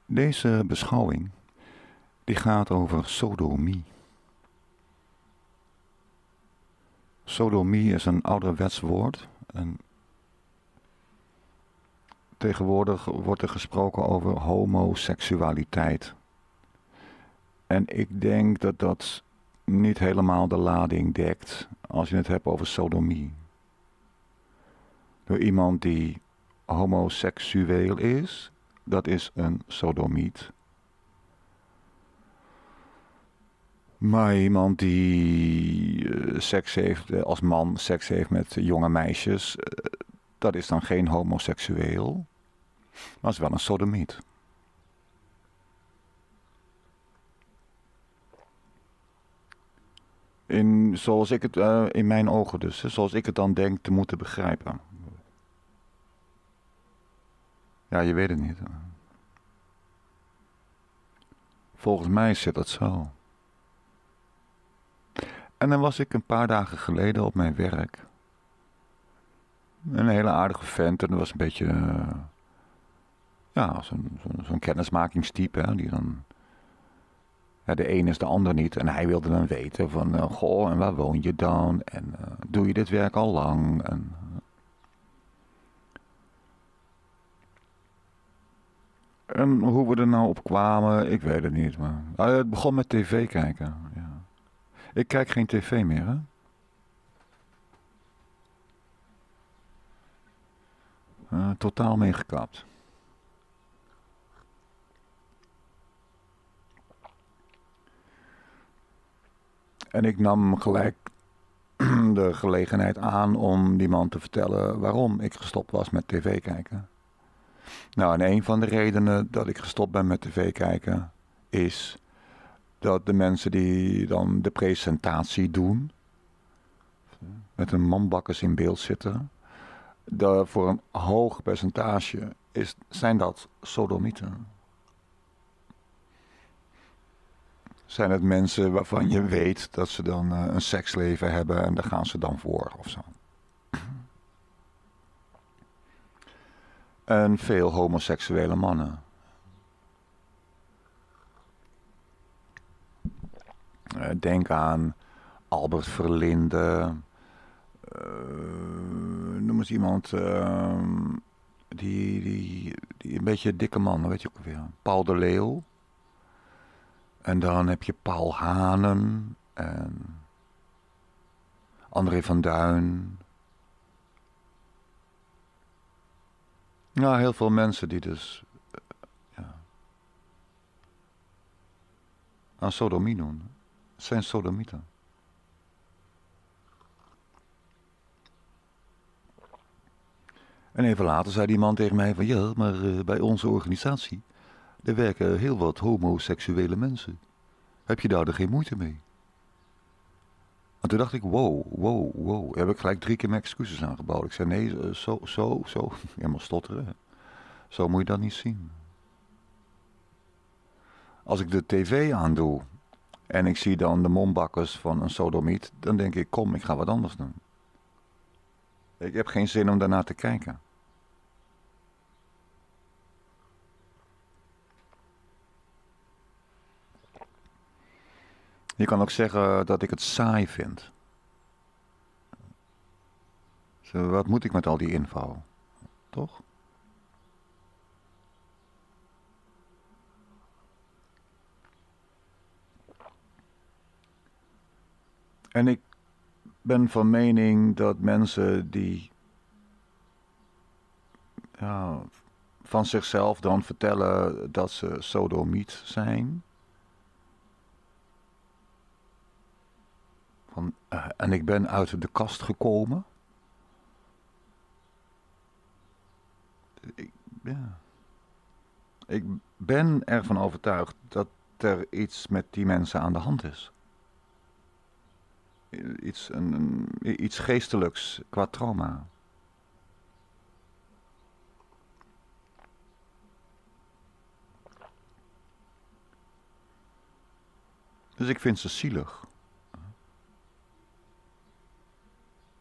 Deze beschouwing die gaat over sodomie. Sodomie is een ouderwets woord. En tegenwoordig wordt er gesproken over homoseksualiteit. En ik denk dat dat niet helemaal de lading dekt als je het hebt over sodomie. Door iemand die homoseksueel is, dat is een sodomiet. Maar iemand die seks heeft, als man seks heeft met jonge meisjes, dat is dan geen homoseksueel, maar is wel een sodomiet. Zoals ik het, in mijn ogen dus, zoals ik het dan denk te moeten begrijpen. Ja, je weet het niet. Volgens mij zit dat zo. En dan was ik een paar dagen geleden op mijn werk. Een hele aardige vent. En dat was een beetje, ja, zo'n kennismakingstype. Hè, die dan, ja, de een is de ander niet. En hij wilde dan weten van, goh, en waar woon je dan? En doe je dit werk al lang? En hoe we er nou op kwamen, ik weet het niet. Maar het begon met tv kijken. Ja. Ik kijk geen tv meer, hè. Totaal meegekapt. En ik nam gelijk de gelegenheid aan om die man te vertellen waarom ik gestopt was met tv kijken. Nou, en een van de redenen dat ik gestopt ben met tv kijken is dat de mensen die dan de presentatie doen, met hun manbakkers in beeld zitten, voor een hoog percentage zijn dat sodomieten. Zijn het mensen waarvan je weet dat ze dan een seksleven hebben en daar gaan ze dan voor of zo. En veel homoseksuele mannen. Denk aan Albert Verlinde. Noem eens iemand die een beetje dikke man, weet je ook alweer. Paul de Leeuw. En dan heb je Paul Hanen en André van Duin. Ja, heel veel mensen die dus aan sodomie doen. Het zijn sodomieten. En even later zei die man tegen mij van, ja, maar bij onze organisatie, er werken heel wat homoseksuele mensen. Heb je daar er geen moeite mee? En toen dacht ik, wow. Heb ik gelijk 3 keer mijn excuses aangeboden. Ik zei, nee, zo. Helemaal stotteren. Zo moet je dat niet zien. Als ik de tv aandoe en ik zie dan de mombakkers van een sodomiet, dan denk ik, kom, ik ga wat anders doen. Ik heb geen zin om daarnaar te kijken. Je kan ook zeggen dat ik het saai vind. Wat moet ik met al die info? Toch? En ik ben van mening dat mensen die van zichzelf dan vertellen dat ze sodomiet zijn. En ik ben uit de kast gekomen. Ik ben ervan overtuigd dat er iets met die mensen aan de hand is. Iets geestelijks qua trauma. Dus ik vind ze zielig.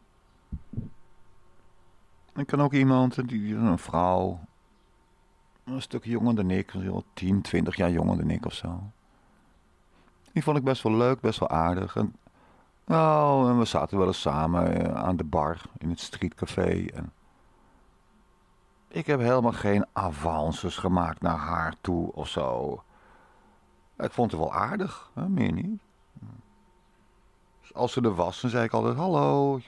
Ik kan ook iemand, een vrouw, een stuk jonger dan ik. 10, 20 jaar jonger dan ik of zo. Die vond ik best wel leuk, best wel aardig. En we zaten wel eens samen aan de bar in het streetcafé. En ik heb helemaal geen avances gemaakt naar haar toe of zo. Ik vond het wel aardig, hè? Meer niet. Dus als ze er was, dan zei ik altijd hallo.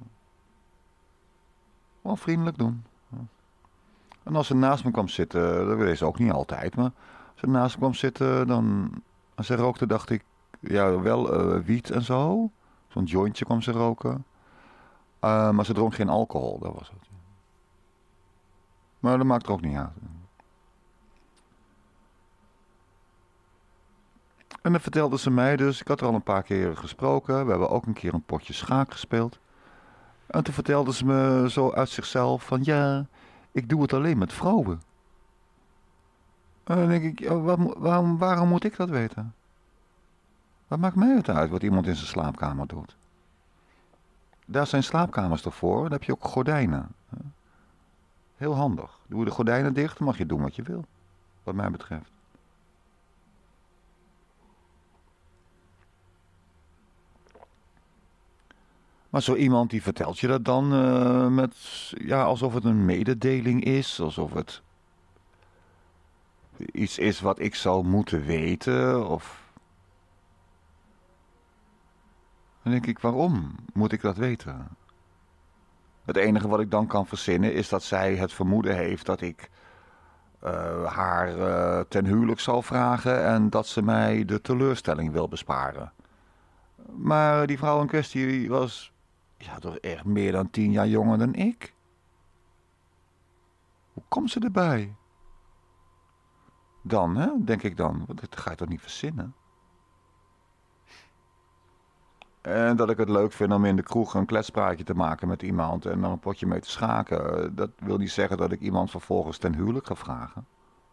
Gewoon vriendelijk doen. En als ze naast me kwam zitten, dat weet ze ook niet altijd, maar als ze naast me kwam zitten, dan... Als ze rookte, dacht ik, ja, wel wiet en zo. Zo'n jointje kwam ze roken. Maar ze dronk geen alcohol, dat was het. Maar dat maakt er ook niet uit. En dan vertelde ze mij dus, ik had er al een paar keer gesproken. We hebben ook een keer een potje schaak gespeeld. En toen vertelde ze me zo uit zichzelf van, ja, ik doe het alleen met vrouwen. En dan denk ik, ja, waarom moet ik dat weten? Wat maakt mij het uit wat iemand in zijn slaapkamer doet? Daar zijn slaapkamers toch voor? Dan heb je ook gordijnen. Heel handig. Doe je de gordijnen dicht, dan mag je doen wat je wil. Wat mij betreft. Maar zo iemand die vertelt je dat dan met, ja, alsof het een mededeling is. Alsof het iets is wat ik zou moeten weten. Of... Dan denk ik, waarom moet ik dat weten? Het enige wat ik dan kan verzinnen is dat zij het vermoeden heeft dat ik haar ten huwelijk zal vragen en dat ze mij de teleurstelling wil besparen. Maar die vrouw in kwestie was ja, toch echt meer dan 10 jaar jonger dan ik. Hoe komt ze erbij? Dan, hè, denk ik dan. Want dat ga je toch niet verzinnen? En dat ik het leuk vind om in de kroeg een kletspraatje te maken met iemand en dan een potje mee te schaken. Dat wil niet zeggen dat ik iemand vervolgens ten huwelijk ga vragen.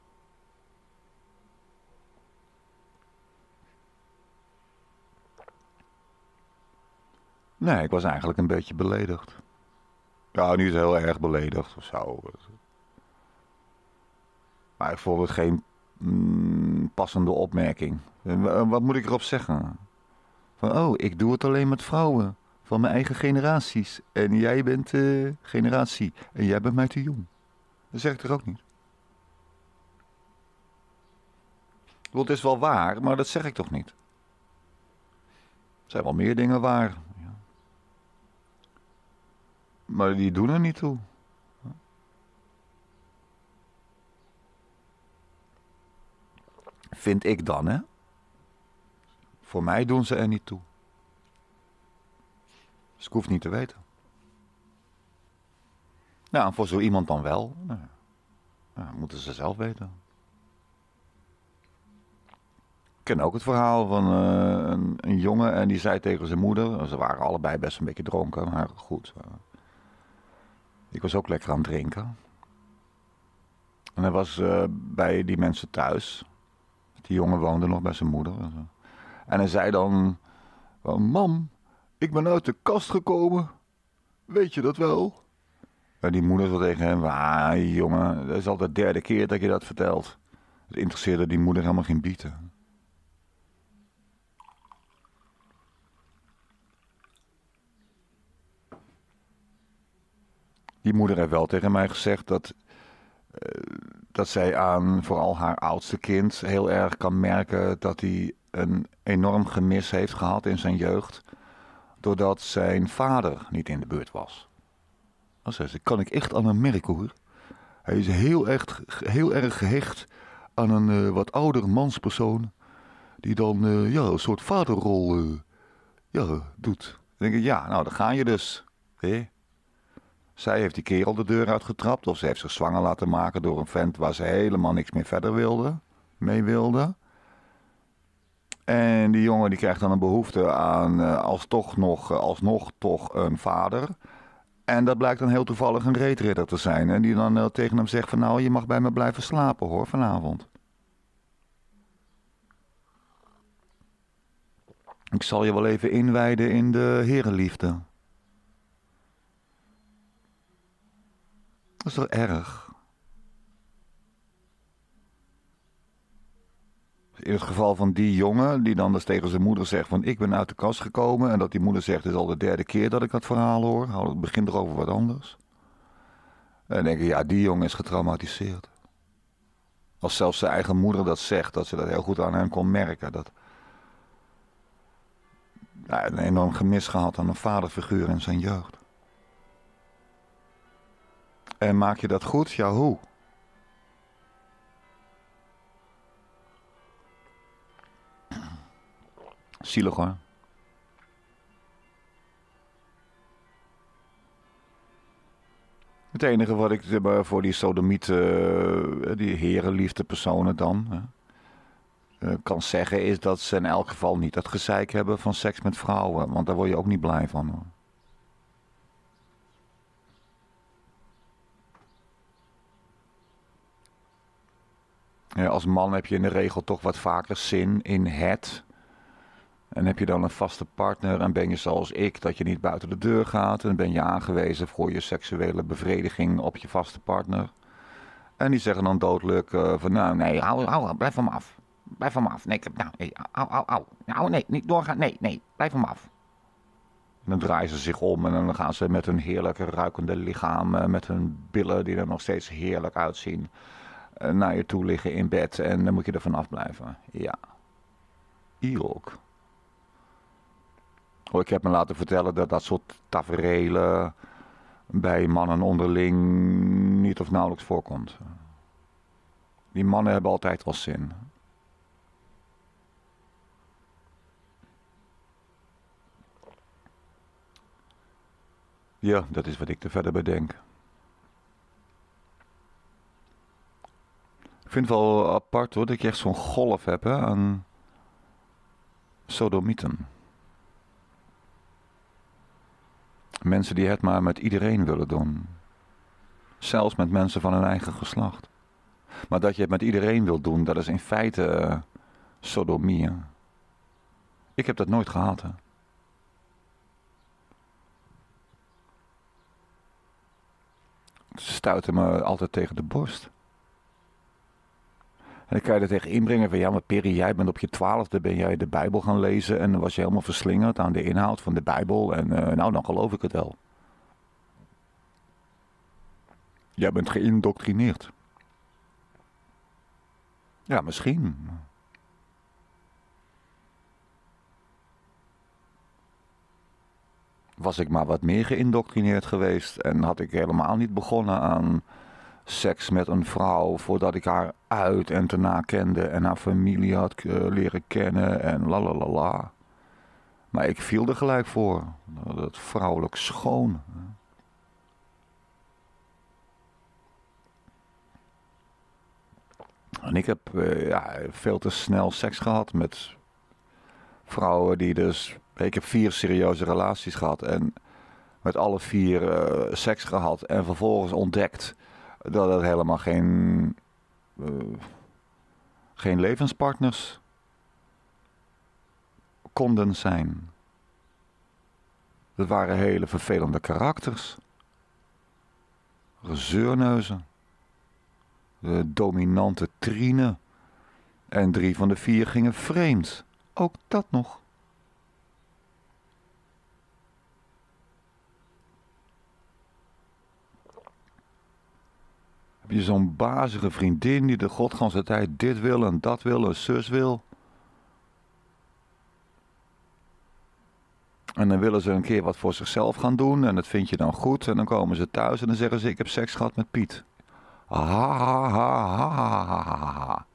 Nee, ik was eigenlijk een beetje beledigd. Ja, niet heel erg beledigd of zo. Maar ik vond het geen passende opmerking. Wat moet ik erop zeggen? Van, oh, ik doe het alleen met vrouwen. Van mijn eigen generaties. En jij bent generatie. En jij bent mij te jong. Dat zeg ik toch ook niet? Want het is wel waar, maar dat zeg ik toch niet? Er zijn wel meer dingen waar. Ja. Maar die doen er niet toe. Vind ik dan, hè? Voor mij doen ze er niet toe. Dus ik hoef niet te weten. Ja, en voor zo iemand dan wel. Nou, ja, moeten ze zelf weten. Ik ken ook het verhaal van een jongen en die zei tegen zijn moeder... Ze waren allebei best een beetje dronken, maar goed. Ik was ook lekker aan het drinken. En hij was bij die mensen thuis. Die jongen woonde nog bij zijn moeder. En hij zei dan... Mam, ik ben uit de kast gekomen. Weet je dat wel? En die moeder zei tegen hem... jongen, dat is al de 3e keer dat je dat vertelt. Het interesseerde die moeder helemaal geen bieten. Die moeder heeft wel tegen mij gezegd dat zij aan vooral haar oudste kind heel erg kan merken dat hij een enorm gemis heeft gehad in zijn jeugd. Doordat zijn vader niet in de buurt was. Dat zei ze, kan ik echt aan hem merken hoor. Hij is heel erg gehecht aan een wat ouder manspersoon. Die dan een soort vaderrol doet. Dan denk ik, ja, nou dan ga je dus. Hé? Zij heeft die kerel de deur uitgetrapt. Of ze heeft zich zwanger laten maken door een vent waar ze helemaal niks meer verder mee wilde. En die jongen die krijgt dan een behoefte aan alsnog toch een vader. En dat blijkt dan heel toevallig een reetridder te zijn. En die dan tegen hem zegt van nou je mag bij me blijven slapen hoor vanavond. Ik zal je wel even inwijden in de herenliefde. Dat is toch erg? in het geval van die jongen die dan dus tegen zijn moeder zegt van ik ben uit de kast gekomen. En dat die moeder zegt het is al de 3e keer dat ik dat verhaal hoor. Het begint er over wat anders. En dan denk ik ja, die jongen is getraumatiseerd. Als zelfs zijn eigen moeder dat zegt, dat ze dat heel goed aan hem kon merken. Dat hij een enorm gemis gehad aan een vaderfiguur in zijn jeugd. En maak je dat goed? Ja, hoe? Zielig hoor. Het enige wat ik voor die sodomieten, die herenliefde personen dan, kan zeggen is dat ze in elk geval niet dat gezeik hebben van seks met vrouwen. Want daar word je ook niet blij van hoor. Ja, als man heb je in de regel toch wat vaker zin in het. En heb je dan een vaste partner en ben je zoals ik dat je niet buiten de deur gaat. En ben je aangewezen voor je seksuele bevrediging op je vaste partner. En die zeggen dan doodelijk van nou nee, hou, blijf van me af. Blijf van me af. Nee, au. Nou nee, niet doorgaan. Nee, blijf van me af. En dan draaien ze zich om en dan gaan ze met hun heerlijk ruikende lichaam, met hun billen die er nog steeds heerlijk uitzien, naar je toe liggen in bed. En dan moet je er vanaf blijven. Ja. Hier ook. Oh, ik heb me laten vertellen dat dat soort taferelen bij mannen onderling niet of nauwelijks voorkomt. Die mannen hebben altijd wel zin. Ja, dat is wat ik er verder bij denk. Ik vind het wel apart hoor, dat ik echt zo'n golf heb hè, aan sodomieten. Mensen die het maar met iedereen willen doen. Zelfs met mensen van hun eigen geslacht. Maar dat je het met iedereen wilt doen, dat is in feite sodomie. Hè? Ik heb dat nooit gehad. Hè? Ze stuiten me altijd tegen de borst. En dan kan je er tegen inbrengen van ja, maar Perry, jij bent op je 12e ben jij de Bijbel gaan lezen en dan was je helemaal verslingerd aan de inhoud van de Bijbel en nou, dan geloof ik het wel. Jij bent geïndoctrineerd. Ja, misschien. Was ik maar wat meer geïndoctrineerd geweest en had ik helemaal niet begonnen aan seks met een vrouw voordat ik haar uit en te na kende en haar familie had leren kennen en lalalala. Maar ik viel er gelijk voor. Dat vrouwelijk schoon. En ik heb veel te snel seks gehad met vrouwen die dus... Ik heb 4 serieuze relaties gehad en met alle 4 seks gehad en vervolgens ontdekt dat het helemaal geen levenspartners konden zijn. Het waren hele vervelende karakters. Zeurneuzen. De dominante Trine. En 3 van de 4 gingen vreemd. Ook dat nog. Heb je zo'n bazige vriendin die de godganse tijd dit wil en dat wil en zus wil. En dan willen ze een keer wat voor zichzelf gaan doen en dat vind je dan goed. En dan komen ze thuis en dan zeggen ze ik heb seks gehad met Piet. Ha ha ha ha ha ha ha.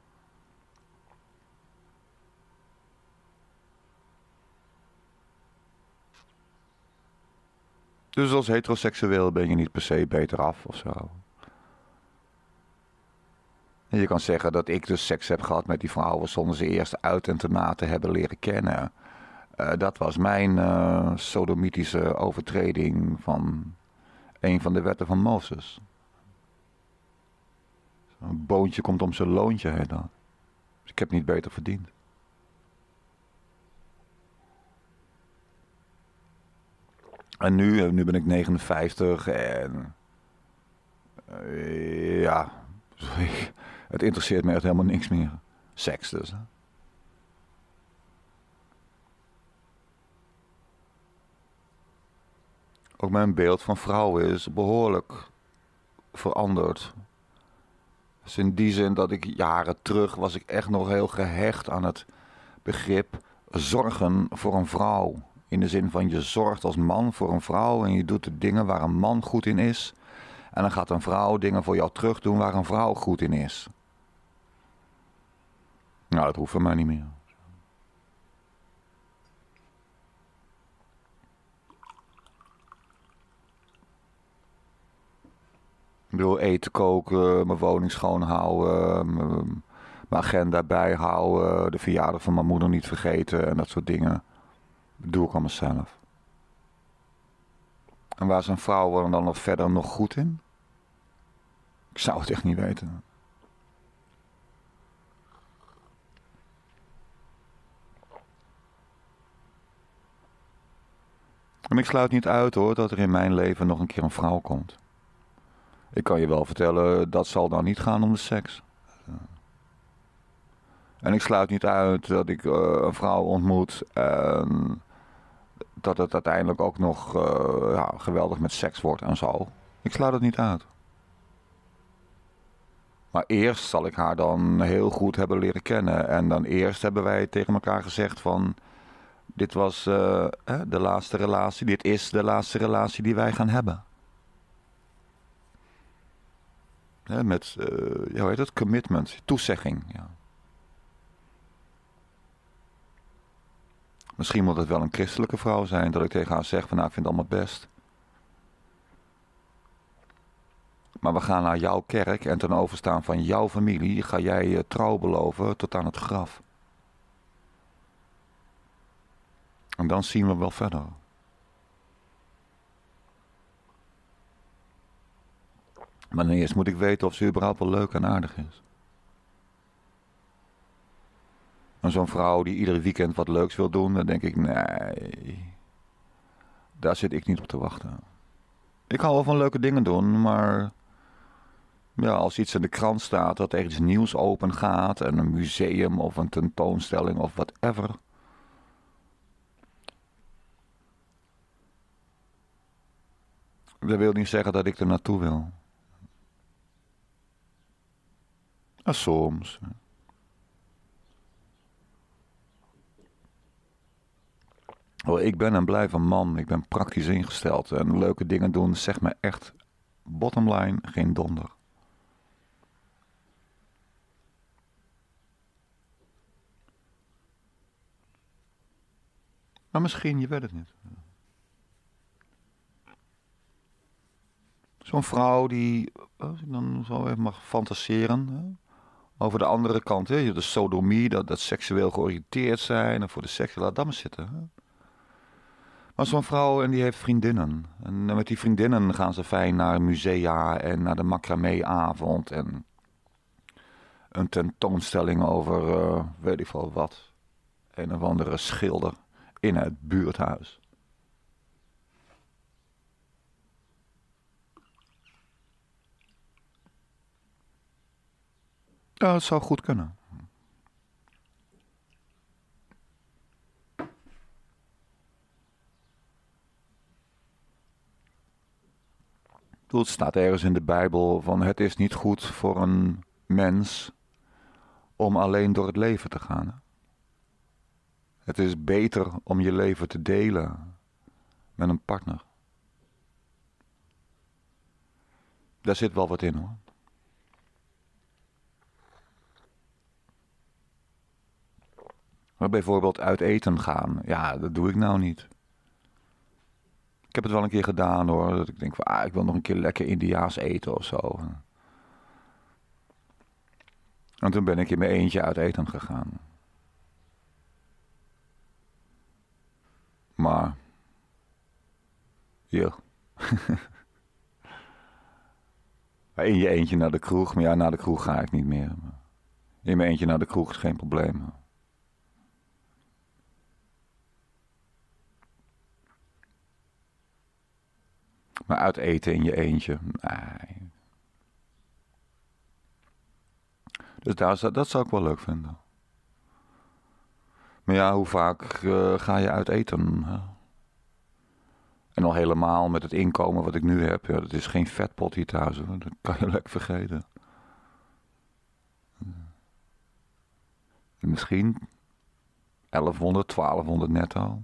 Dus als heteroseksueel ben je niet per se beter af of zo. En je kan zeggen dat ik dus seks heb gehad met die vrouwen zonder ze eerst uit en te na te hebben leren kennen. Dat was mijn sodomitische overtreding van een van de wetten van Mozes. Een boontje komt om zijn loontje heet dat. Dus ik heb niet beter verdiend. En nu ben ik 59 en ja, het interesseert me echt helemaal niks meer. Seks dus. Hè? ook mijn beeld van vrouwen is behoorlijk veranderd. Dus in die zin dat ik jaren terug was ik echt nog heel gehecht aan het begrip zorgen voor een vrouw. In de zin van je zorgt als man voor een vrouw en je doet de dingen waar een man goed in is. En dan gaat een vrouw dingen voor jou terug doen waar een vrouw goed in is. Nou, dat hoeft voor mij niet meer. Ik bedoel, eten koken, mijn woning schoonhouden, mijn agenda bijhouden, de verjaardag van mijn moeder niet vergeten en dat soort dingen. Dat doe ik allemaal zelf. En waar zijn vrouwen dan nog verder nog goed in? Ik zou het echt niet weten. En ik sluit niet uit hoor, dat er in mijn leven nog een keer een vrouw komt. Ik kan je wel vertellen, dat zal dan niet gaan om de seks. En ik sluit niet uit dat ik een vrouw ontmoet en dat het uiteindelijk ook nog geweldig met seks wordt en zo. Ik sluit het niet uit. Maar eerst zal ik haar dan heel goed hebben leren kennen. En dan eerst hebben wij tegen elkaar gezegd van... Dit was de laatste relatie. Dit is de laatste relatie die wij gaan hebben. Met, hoe heet het? Commitment. Toezegging. Ja. Misschien moet het wel een christelijke vrouw zijn. Dat ik tegen haar zeg van nou, ik vind het allemaal best. Maar we gaan naar jouw kerk en ten overstaan van jouw familie ga jij trouw beloven tot aan het graf. En dan zien we wel verder. Maar eerst moet ik weten of ze überhaupt wel leuk en aardig is. En zo'n vrouw die ieder weekend wat leuks wil doen, dan denk ik, nee, daar zit ik niet op te wachten. Ik hou wel van leuke dingen doen, maar ja, als iets in de krant staat dat er iets nieuws open gaat en een museum of een tentoonstelling of whatever. Dat wil niet zeggen dat ik er naartoe wil. Ja, soms. Oh, ik ben en blijf een man. Ik ben praktisch ingesteld. En leuke dingen doen zegt me echt, bottom line, geen donder. Maar misschien, je weet het niet. Zo'n vrouw die, als ik dan zo even mag fantaseren, hè, over de andere kant, hè, de sodomie, dat seksueel georiënteerd zijn en voor de seks, laat dat maar zitten. Hè. Maar zo'n vrouw en die heeft vriendinnen. En met die vriendinnen gaan ze fijn naar musea en naar de macramé-avond en een tentoonstelling over, weet ik veel wat, een of andere schilder in het buurthuis. Ja, dat zou goed kunnen. Het staat ergens in de Bijbel van het is niet goed voor een mens om alleen door het leven te gaan. Hè? Het is beter om je leven te delen met een partner. Daar zit wel wat in hoor. Maar bijvoorbeeld uit eten gaan, ja, dat doe ik nou niet. Ik heb het wel een keer gedaan hoor, dat ik denk van, ik wil nog een keer lekker Indiaas eten of zo. En toen ben ik in mijn eentje uit eten gegaan. Maar, ja. In je eentje naar de kroeg, maar ja, naar de kroeg ga ik niet meer. In mijn eentje naar de kroeg is geen probleem. Maar uit eten in je eentje, nee. Dus dat zou ik wel leuk vinden. Maar ja, hoe vaak ga je uit eten? Hè? En al helemaal met het inkomen wat ik nu heb. Ja, dat is geen vetpot hier thuis, hoor. Dat kan je lekker vergeten. En misschien 1100, 1200 netto.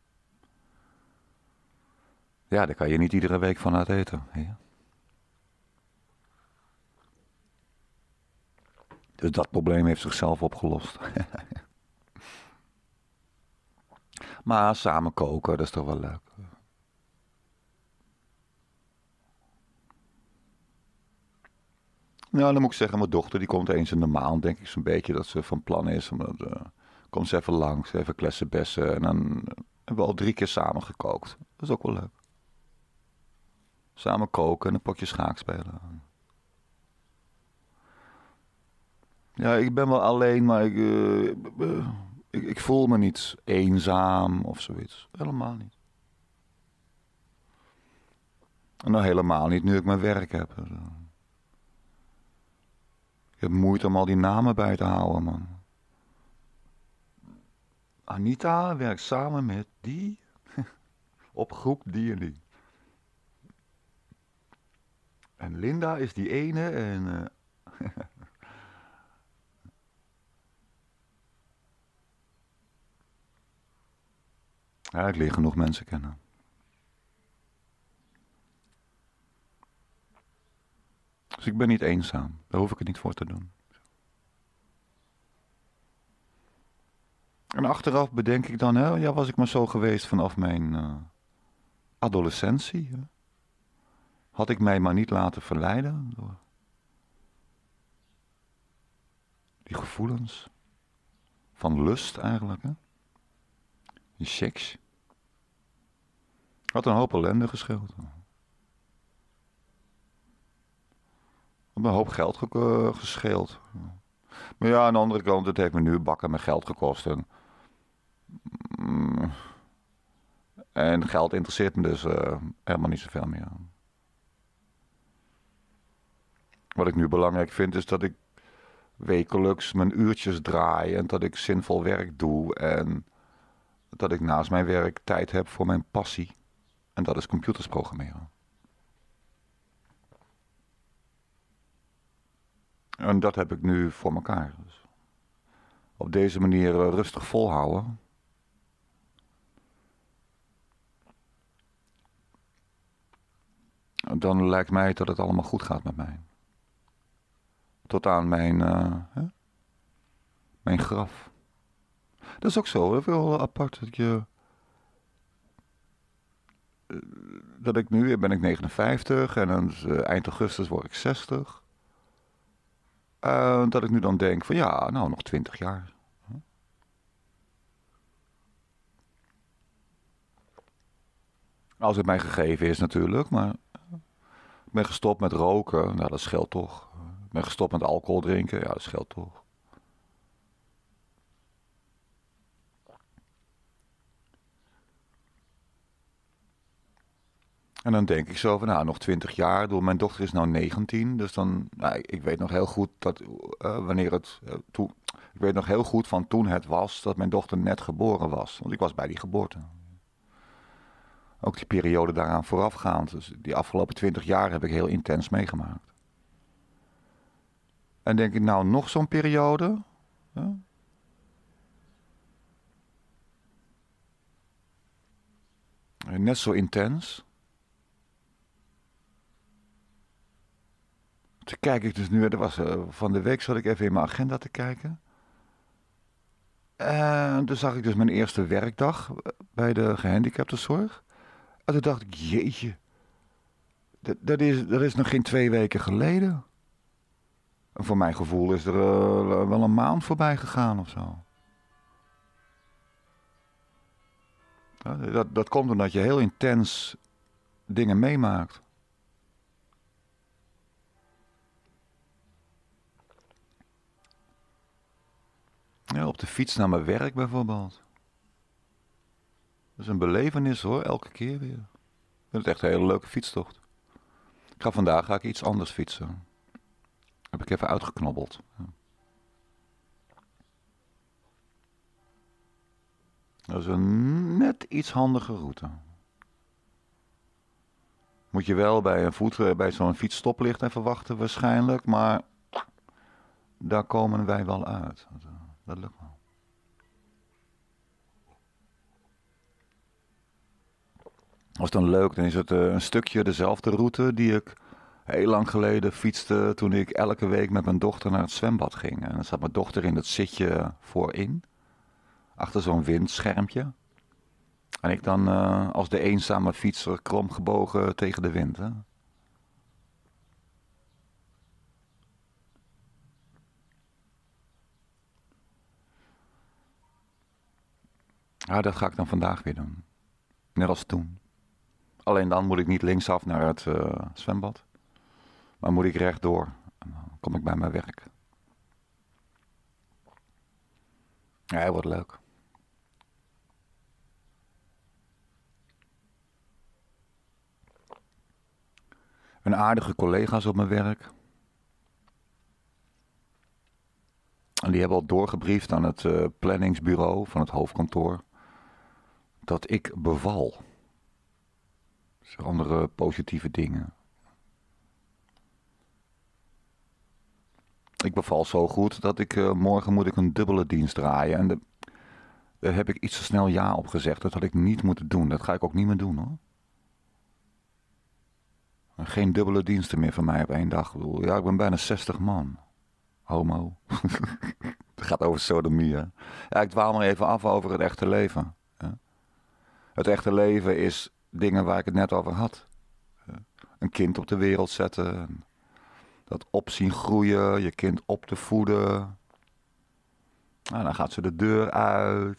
Ja, daar kan je niet iedere week van uit eten. Ja. Dus dat probleem heeft zichzelf opgelost. Maar samen koken, dat is toch wel leuk. Nou, dan moet ik zeggen, mijn dochter die komt eens in de maand, denk ik zo'n beetje, dat ze van plan is. Omdat, komt ze even langs, even klessen bessen. En dan hebben we al 3 keer samen gekookt. Dat is ook wel leuk. Samen koken en een potje schaak spelen. Ja, ik ben wel alleen, maar ik voel me niet eenzaam of zoiets. Helemaal niet. En nou helemaal niet nu ik mijn werk heb. Ik heb moeite om al die namen bij te houden, man. Anita werkt samen met die op groep die en die. En Linda is die ene en... Ja, ik leer genoeg mensen kennen. Dus ik ben niet eenzaam. Daar hoef ik het niet voor te doen. En achteraf bedenk ik dan, hè, ja, was ik maar zo geweest vanaf mijn adolescentie. Hè? Had ik mij maar niet laten verleiden door die gevoelens van lust eigenlijk, hè? Die seks. Had een hoop ellende gescheeld. Had een hoop geld gescheeld. Maar ja, aan de andere kant, het heeft me nu bakken met geld gekost. En geld interesseert me dus helemaal niet zoveel meer. Wat ik nu belangrijk vind is dat ik wekelijks mijn uurtjes draai en dat ik zinvol werk doe en dat ik naast mijn werk tijd heb voor mijn passie. En dat is computers programmeren. En dat heb ik nu voor elkaar. Dus op deze manier rustig volhouden. Dan lijkt mij dat het allemaal goed gaat met mij. Tot aan mijn graf. Dat is ook zo, heel apart dat ik nu ben ik 59 en dan eind augustus word ik 60. Dat ik nu dan denk van ja, nou nog 20 jaar. Als het mij gegeven is natuurlijk, maar ik ben gestopt met roken, nou dat scheelt toch. Ik ben gestopt met alcohol drinken, ja dat scheelt toch. En dan denk ik zo van, nou, nog 20 jaar. Mijn dochter is nou 19, dus dan, nou, ik weet nog heel goed dat wanneer het, ik weet nog heel goed van toen het was dat mijn dochter net geboren was. Want ik was bij die geboorte. Ook die periode daaraan voorafgaand. Dus die afgelopen 20 jaar heb ik heel intens meegemaakt. En denk ik, nou, nog zo'n periode? Ja? Net zo intens. Toen kijk ik dus nu, van de week zat ik even in mijn agenda te kijken. En toen zag ik dus mijn eerste werkdag bij de gehandicaptenzorg. En toen dacht ik, jeetje, dat is nog geen 2 weken geleden. En voor mijn gevoel is er wel een maand voorbij gegaan of zo. Ja, dat komt omdat je heel intens dingen meemaakt. Ja, op de fiets naar mijn werk bijvoorbeeld. Dat is een belevenis hoor, elke keer weer. Ik vind het echt een hele leuke fietstocht. Vandaag ga ik iets anders fietsen. Heb ik even uitgeknobbeld. Ja. Dat is een net iets handige route. Moet je wel bij bij zo'n fietsstoplicht even wachten waarschijnlijk. Maar daar komen wij wel uit. Dat lukt wel. Was dan leuk, dan is het een stukje dezelfde route die ik heel lang geleden fietste toen ik elke week met mijn dochter naar het zwembad ging. En dan zat mijn dochter in het zitje voorin, achter zo'n windschermpje. En ik dan als de eenzame fietser krom gebogen tegen de wind. Hè? Ja, dat ga ik dan vandaag weer doen. Net als toen. Alleen dan moet ik niet linksaf naar het zwembad. Maar moet ik rechtdoor. En dan kom ik bij mijn werk. Ja, het wordt leuk. Een aardige collega's op mijn werk. En die hebben al doorgebriefd aan het planningsbureau van het hoofdkantoor. Dat ik beval. Dus andere positieve dingen. Ik beval zo goed dat ik morgen moet ik een dubbele dienst draaien. En daar heb ik iets te snel ja op gezegd. Dat had ik niet moeten doen. Dat ga ik ook niet meer doen hoor. Geen dubbele diensten meer van mij op één dag. Ik bedoel, ja, ik ben bijna 60 man. Homo. Het gaat over sodomie, hè. Ja, ik dwaal maar even af over het echte leven. Ja. Het echte leven is dingen waar ik het net over had. Een kind op de wereld zetten. Dat op zien groeien. Je kind op te voeden. Nou, dan gaat ze de deur uit.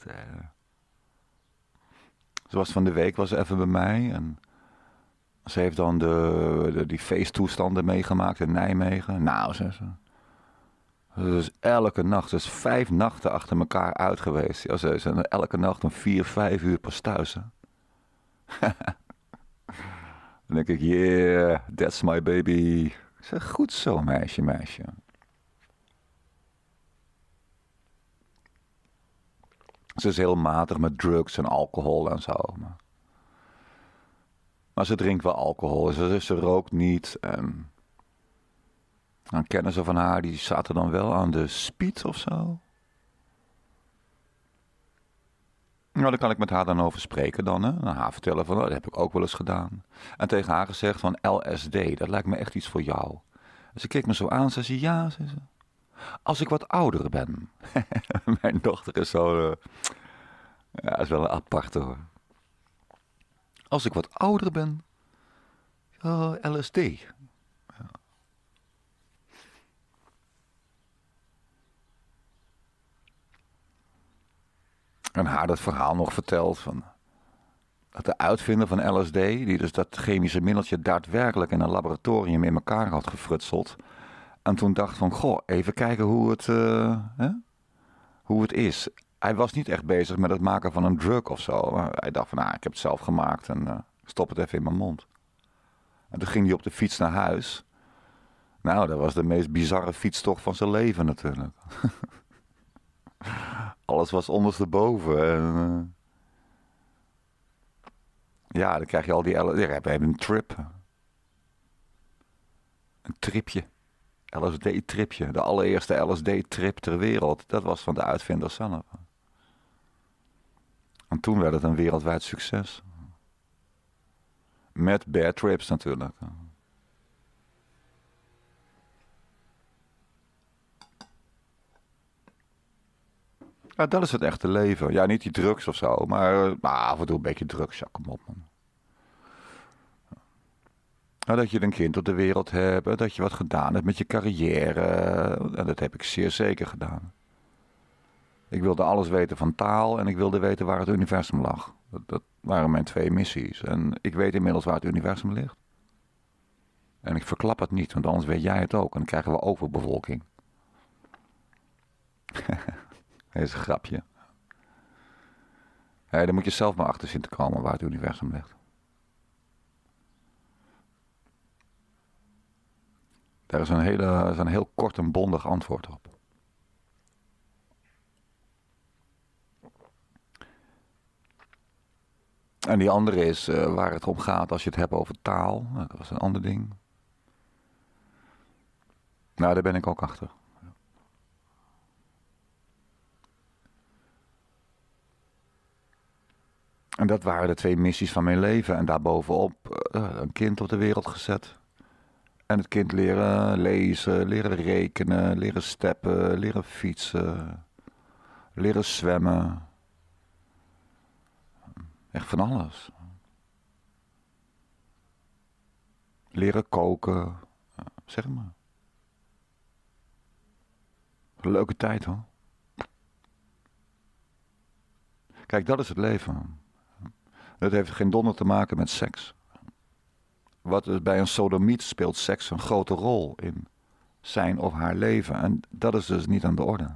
Zoals van de week was ze even bij mij. En ze heeft dan die feesttoestanden meegemaakt in Nijmegen. Nou, zei ze. Dus elke nacht, dus 5 nachten achter elkaar uit geweest. Ja, ze zijn elke nacht om 4, 5 uur pas thuis. Hè? Dan denk ik, yeah, that's my baby. Ik zeg, goed zo, meisje. Ze is heel matig met drugs en alcohol en zo. Maar ze drinkt wel alcohol. Ze rookt niet. En dan kennen ze van haar, die zaten dan wel aan de speed of zo. Nou, daar kan ik met haar dan over spreken dan. Hè? En haar vertellen van, dat heb ik ook wel eens gedaan. En tegen haar gezegd van LSD, dat lijkt me echt iets voor jou. En ze keek me zo aan, zei ze, ja, zei ze. Als ik wat ouder ben. Mijn dochter is zo, ja, is wel een aparte hoor. Als ik wat ouder ben, ja, LSD. Ja. En haar dat verhaal nog verteld van dat de uitvinder van LSD, die dus dat chemische middeltje daadwerkelijk in een laboratorium in elkaar had gefrutseld. En toen dacht van, goh, even kijken hoe het is. Hij was niet echt bezig met het maken van een drug of zo. Maar hij dacht van, ik heb het zelf gemaakt en stop het even in mijn mond. En toen ging hij op de fiets naar huis. Nou, dat was de meest bizarre fietstocht van zijn leven natuurlijk. Alles was ondersteboven. En, ja, dan krijg je al die... We hebben een trip. Een tripje. LSD-tripje. De allereerste LSD-trip ter wereld. Dat was van de uitvinder zelf. En toen werd het een wereldwijd succes. Met bad trips natuurlijk. Ja, dat is het echte leven. Ja, niet die drugs of zo, maar af en toe een beetje drugs. Ja, kom op man. Nou, dat je een kind op de wereld hebt, dat je wat gedaan hebt met je carrière. En dat heb ik zeer zeker gedaan. Ik wilde alles weten van taal en ik wilde weten waar het universum lag. Dat waren mijn 2 missies. En ik weet inmiddels waar het universum ligt. En ik verklap het niet, want anders weet jij het ook. En dan krijgen we overbevolking. Dat is een grapje. Hey, daar moet je zelf maar achter zien te komen waar het universum ligt. Daar is een heel kort en bondig antwoord op. En die andere is waar het om gaat als je het hebt over taal. Nou, dat was een ander ding. Nou, daar ben ik ook achter. En dat waren de 2 missies van mijn leven. En daarbovenop een kind op de wereld gezet. En het kind leren lezen, leren rekenen, leren steppen, leren fietsen, leren zwemmen. Echt van alles. Leren koken. Zeg het maar. Een leuke tijd hoor. Kijk, dat is het leven. Dat heeft geen donder te maken met seks. Wat is bij een sodomiet speelt seks een grote rol in zijn of haar leven. En dat is dus niet aan de orde.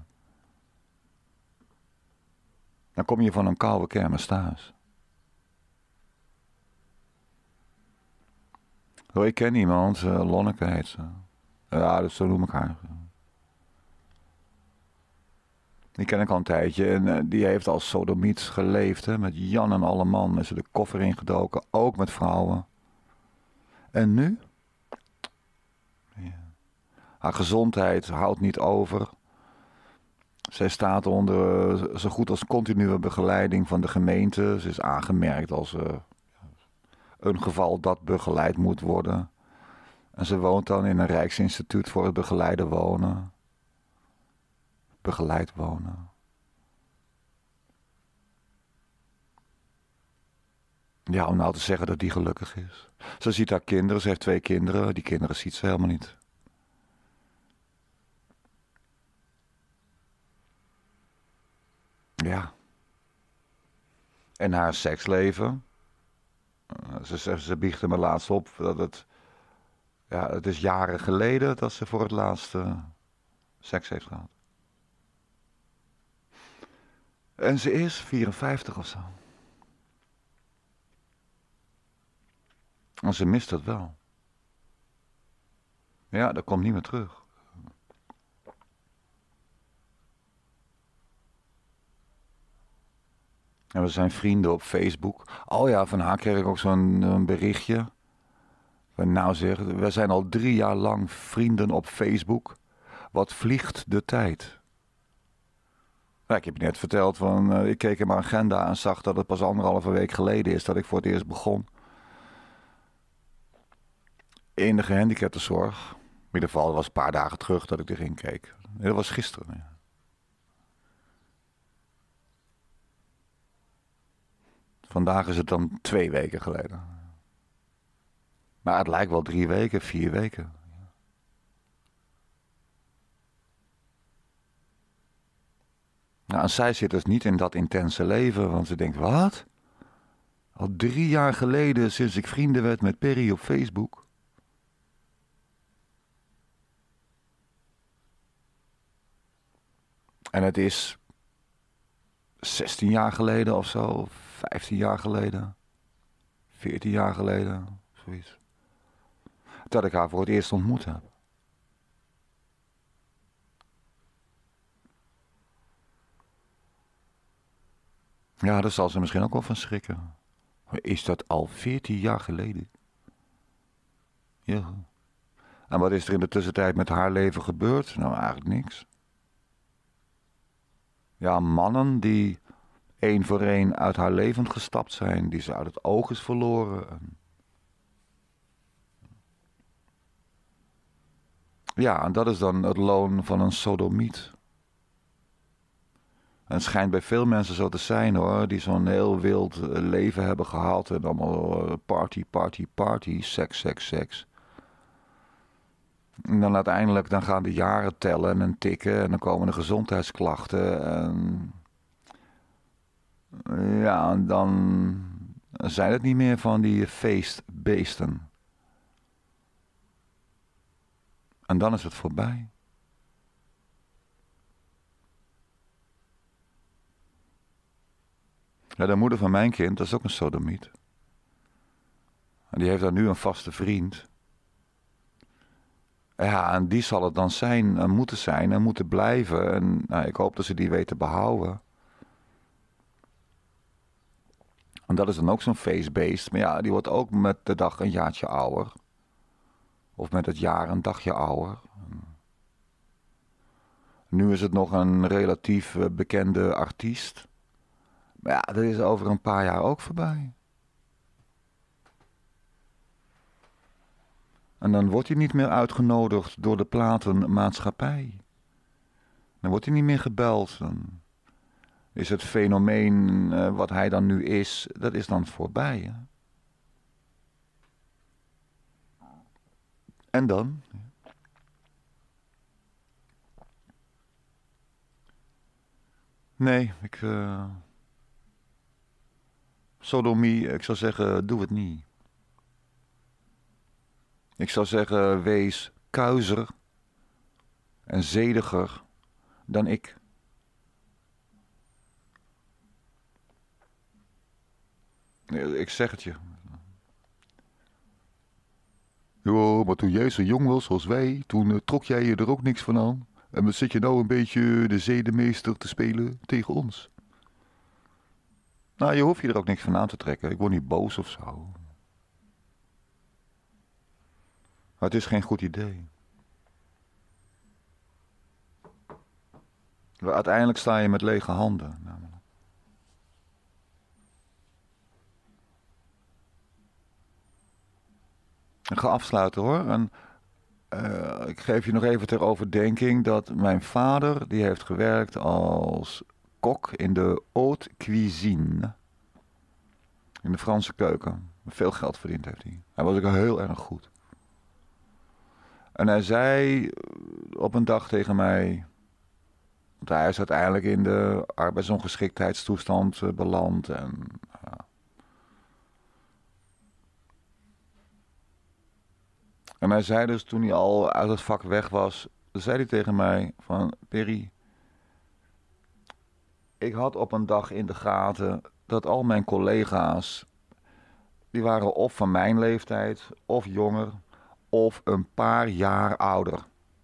Dan kom je van een koude kermis thuis. Oh, ik ken iemand, Lonneke heet ze. Ja, dus zo noem ik haar. Die ken ik al een tijdje en die heeft als sodomiet geleefd. Hè, met Jan en alle man is ze de koffer ingedoken, ook met vrouwen. En nu? Ja. Haar gezondheid houdt niet over. Zij staat onder zo goed als continue begeleiding van de gemeente. Ze is aangemerkt als een geval dat begeleid moet worden. En ze woont dan in een Rijksinstituut voor het begeleide wonen. Begeleid wonen. Ja, om nou te zeggen dat die gelukkig is. Ze ziet haar kinderen, ze heeft 2 kinderen. Die kinderen ziet ze helemaal niet. Ja. En haar seksleven. Ze biechtte me laatst op dat het is jaren geleden dat ze voor het laatst seks heeft gehad. En ze is 54 of zo. En ze mist het wel. Ja, dat komt niet meer terug. En we zijn vrienden op Facebook. Oh ja, van haar kreeg ik ook zo'n berichtje. Nou zeg, we zijn al 3 jaar lang vrienden op Facebook. Wat vliegt de tijd? Nou, ik heb je net verteld, ik keek in mijn agenda en zag dat het pas 1,5 week geleden is dat ik voor het eerst begon. In de gehandicaptenzorg. In ieder geval, het was een paar dagen terug dat ik erin keek. Nee, dat was gisteren. Ja. Vandaag is het dan 2 weken geleden. Maar het lijkt wel 3 weken, 4 weken. Nou, en zij zit dus niet in dat intense leven, want ze denkt, wat? Al 3 jaar geleden, sinds ik vrienden werd met Perry op Facebook. En het is 16 jaar geleden of zo, 15 jaar geleden, 14 jaar geleden, zoiets. Dat ik haar voor het eerst ontmoet heb. Ja, daar zal ze misschien ook wel van schrikken. Is dat al 14 jaar geleden? Ja. En wat is er in de tussentijd met haar leven gebeurd? Nou, eigenlijk niks. Ja, mannen die 1 voor 1 uit haar leven gestapt zijn, die ze uit het oog is verloren. Ja, en dat is dan het loon van een sodomiet. En het schijnt bij veel mensen zo te zijn hoor, die zo'n heel wild leven hebben gehad. En allemaal party, party, party, seks, seks, seks. En dan uiteindelijk dan gaan de jaren tellen en tikken en dan komen de gezondheidsklachten. En ja, en dan zijn het niet meer van die feestbeesten. En dan is het voorbij. Ja, de moeder van mijn kind, dat is ook een sodomiet. En die heeft dan nu een vaste vriend. Ja, en die zal het dan zijn en moeten blijven. En nou, ik hoop dat ze die weten te behouden. En dat is dan ook zo'n feestbeest. Maar ja, die wordt ook met de dag een jaartje ouder. Of met het jaar een dagje ouder. Nu is het nog een relatief bekende artiest. Maar ja, dat is over een paar jaar ook voorbij. En dan wordt hij niet meer uitgenodigd door de platenmaatschappij. Dan wordt hij niet meer gebeld. Dan is het fenomeen wat hij dan nu is, dat is dan voorbij. Hè? En dan? Nee, sodomie, ik zou zeggen, doe het niet. Ik zou zeggen, wees kuizer en zediger dan ik. Ik zeg het je. Ja, maar toen jij zo jong was als wij, toen trok jij je er ook niks van aan. En dan zit je nou een beetje de zedenmeester te spelen tegen ons. Nou, je hoeft je er ook niks van aan te trekken. Ik word niet boos of zo. Maar het is geen goed idee. Maar uiteindelijk sta je met lege handen. Namelijk. Ik ga afsluiten hoor. En, ik geef je nog even ter overdenking dat mijn vader, die heeft gewerkt als kok in de haute cuisine. In de Franse keuken. Veel geld verdiend heeft hij. Hij was ook heel erg goed. En hij zei op een dag tegen mij, want hij is uiteindelijk in de arbeidsongeschiktheidstoestand beland. En hij zei dus toen hij al uit het vak weg was, zei hij tegen mij van, Perry, ik had op een dag in de gaten dat al mijn collega's, die waren of van mijn leeftijd, of jonger, of een paar jaar ouder.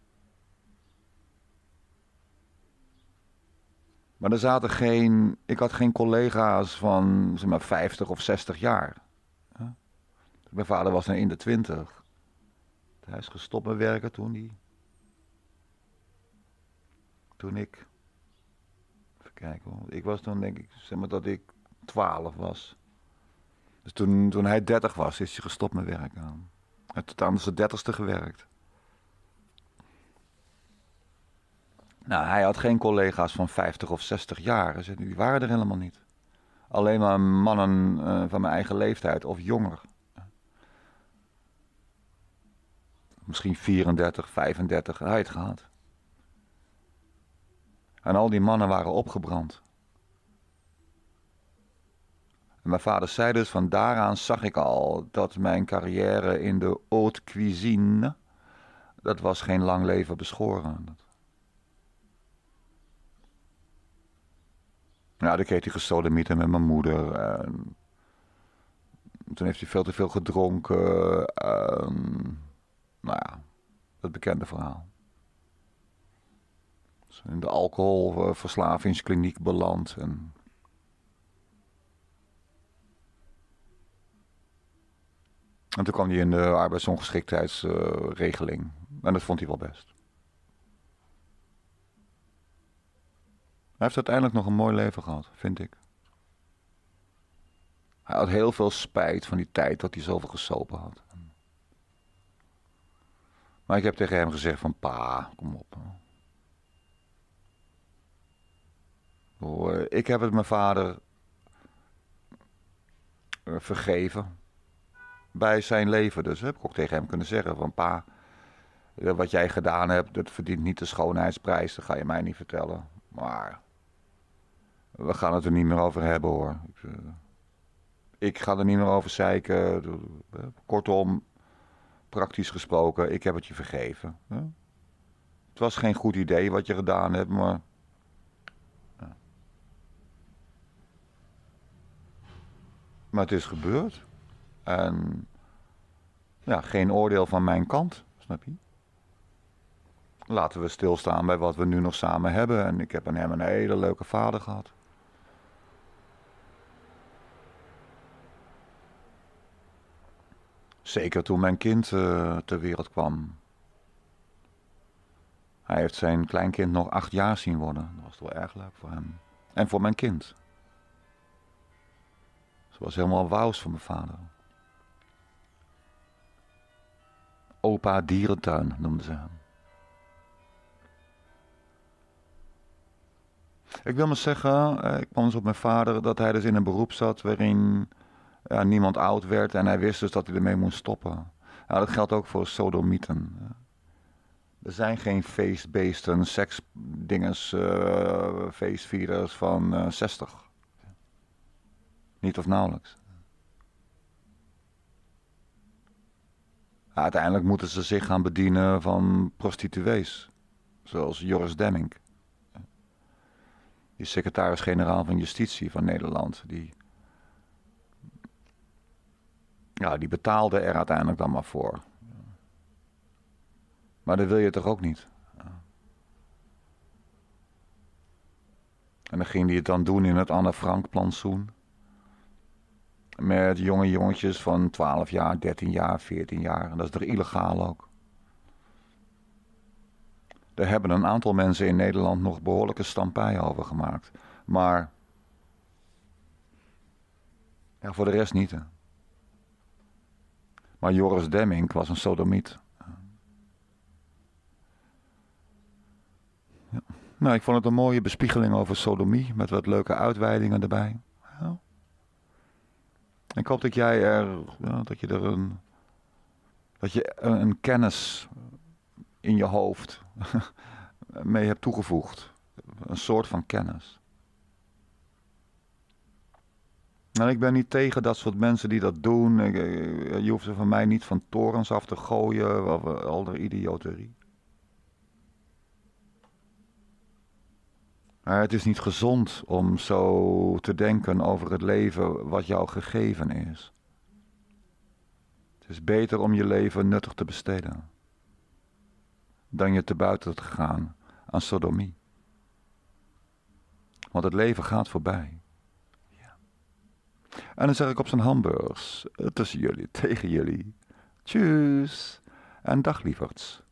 Maar ik had geen collega's van zeg maar 50 of 60 jaar. Mijn vader was dan in de 20. Hij is gestopt met werken toen ik, even kijken hoor, ik was toen denk ik, zeg maar dat ik 12 was. Dus toen hij 30 was, is hij gestopt met werken. Hij heeft tot aan zijn 30ste gewerkt. Nou, hij had geen collega's van 50 of 60 jaar. Die waren er helemaal niet. Alleen maar mannen van mijn eigen leeftijd of jonger. Misschien 34, 35, hij had het gehad. En al die mannen waren opgebrand. En mijn vader zei dus, van daaraan zag ik al dat mijn carrière in de haute cuisine, dat was geen lang leven beschoren. Nou, dan kreeg hij gesodemieten met mijn moeder. En toen heeft hij veel te veel gedronken. Nou ja, het bekende verhaal. Dus in de alcoholverslavingskliniek beland. En toen kwam hij in de arbeidsongeschiktheidsregeling. En dat vond hij wel best. Hij heeft uiteindelijk nog een mooi leven gehad, vind ik. Hij had heel veel spijt van die tijd dat hij zoveel gesopen had. Maar ik heb tegen hem gezegd van, pa, kom op. Ik heb het mijn vader vergeven. Bij zijn leven dus. Heb ik ook tegen hem kunnen zeggen van, pa, wat jij gedaan hebt, dat verdient niet de schoonheidsprijs. Dat ga je mij niet vertellen. Maar we gaan het er niet meer over hebben hoor. Ik ga er niet meer over zeiken. Kortom, praktisch gesproken, ik heb het je vergeven. Het was geen goed idee wat je gedaan hebt, maar... Maar het is gebeurd. En ja, geen oordeel van mijn kant, snap je? Laten we stilstaan bij wat we nu nog samen hebben. En ik heb aan hem een hele leuke vader gehad. Zeker toen mijn kind ter wereld kwam. Hij heeft zijn kleinkind nog 8 jaar zien worden. Dat was toch wel erg leuk voor hem. En voor mijn kind. Ze was helemaal wauws voor mijn vader. Opa dierentuin noemden ze hem. Ik wil maar zeggen, ik kwam dus op mijn vader dat hij dus in een beroep zat waarin niemand oud werd en hij wist dus dat hij ermee moest stoppen. Nou, dat geldt ook voor sodomieten. Er zijn geen feestbeesten, seksdinges, feestvierders van 60. Niet of nauwelijks. Uiteindelijk moeten ze zich gaan bedienen van prostituees. Zoals Joris Demmink. Die secretaris-generaal van Justitie van Nederland. Die betaalde er uiteindelijk dan maar voor. Maar dat wil je toch ook niet? En dan ging hij het dan doen in het Anne Frank-plantsoen. Met jonge jongetjes van 12 jaar, 13 jaar, 14 jaar. En dat is toch illegaal ook? Er hebben een aantal mensen in Nederland nog behoorlijke stampij over gemaakt. Maar voor de rest niet. Hè. Maar Joris Demmink was een sodomiet. Ja. Nou, ik vond het een mooie bespiegeling over sodomie. Met wat leuke uitweidingen erbij. Ja. Ik hoop dat dat je een kennis in je hoofd mee hebt toegevoegd. Een soort van kennis. En ik ben niet tegen dat soort mensen die dat doen. Je hoeft ze van mij niet van torens af te gooien of al die idioterie. Maar het is niet gezond om zo te denken over het leven wat jou gegeven is. Het is beter om je leven nuttig te besteden dan je te buiten te gaan aan sodomie. Want het leven gaat voorbij. Ja. En dan zeg ik op zijn hamburgers, tussen jullie, tegen jullie. Tjus en dag lieverds.